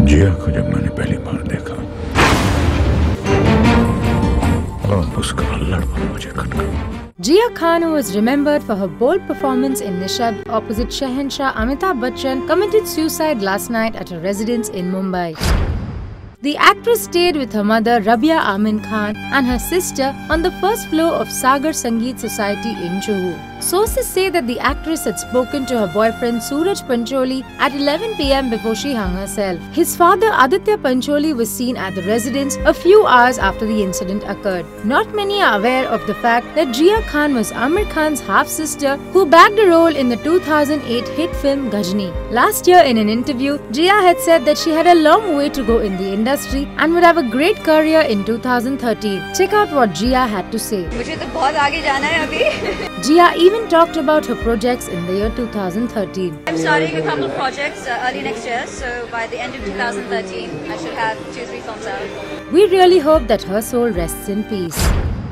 जिया को जब मैंने पहली बार देखा और उसका अल्लड़पन मुझे खटका। Jia Khan, who was remembered for her bold performance in Nishabd opposite Shahenshah Amitabh Bachchan, committed suicide last night at her residence in Mumbai. The actress stayed with her mother Rabia Amin Khan and her sister on the first floor of Sagar Sangeet Society in Juhu. Sources say that the actress had spoken to her boyfriend Suraj Pancholi at 11 p.m. before she hung herself. His father Aditya Pancholi was seen at the residence a few hours after the incident occurred. Not many are aware of the fact that Jia Khan was Aamir Khan's half-sister who bagged a role in the 2008 hit film Ghajini. Last year in an interview, Jia had said that she had a long way to go in the industry and would have a great career in 2013. Check out what Jia had to say. मुझे तो बहुत आगे जाना है अभी. Jia even talked about her projects in the year 2013. I'm starting a couple of projects early next year, so by the end of 2013, I should have 2-3 films out. We really hope that her soul rests in peace.